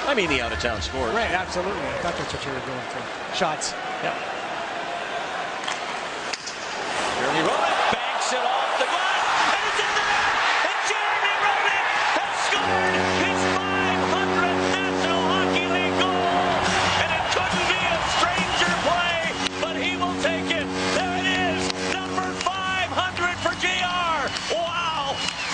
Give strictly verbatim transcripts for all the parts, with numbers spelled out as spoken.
I mean the out-of-town scores. Right, absolutely. I thought that's what you were going for. Shots. Yep. Jeremy Roenick banks it off the glass, and it's in the net, and Jeremy Roenick has scored his five hundredth National Hockey League goal, and it couldn't be a stranger play, but he will take it. There it is, number five hundred for J R. Wow!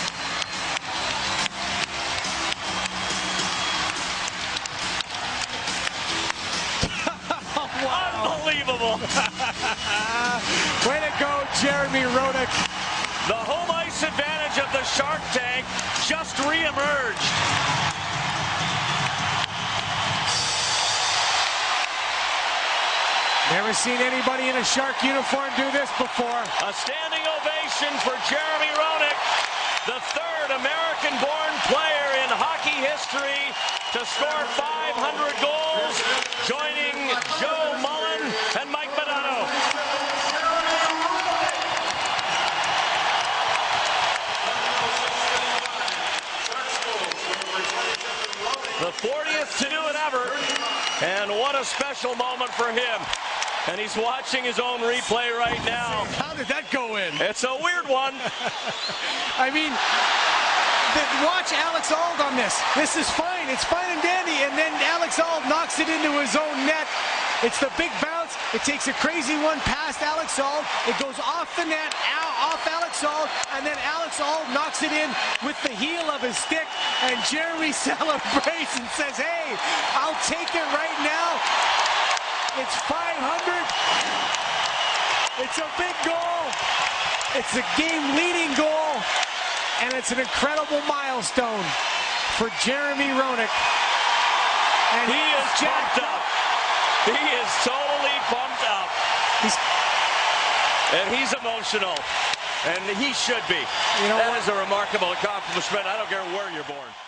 Wow. Unbelievable. Way to go, Jeremy Roenick. The home ice advantage of the Shark Tank just re-emerged. Never seen anybody in a Shark uniform do this before. A standing ovation for Jeremy Roenick, the third American-born player in hockey history to score five hundred goals, joining Joe Mullen and Mike Modano. The fortieth to do it ever, and what a special moment for him. And he's watching his own replay right now. How did that go in? It's a weird one. I mean, the, watch Alex Auld on this. This is fine. It's fine and dandy. And then Alex Auld knocks it into his own net. It's the big bounce. It takes a crazy one past Alex Auld. It goes off the net, off Alex Auld, and then Alex Auld knocks it in with the heel of his stick. And Jeremy celebrates and says, hey, I'll take it right now. It's five hundred. It's a big goal. It's a game-leading goal. And it's an incredible milestone for Jeremy Roenick. And he is jacked up. He is totally pumped up. He's, and he's emotional. And he should be. You know that what? is a remarkable accomplishment. I don't care where you're born.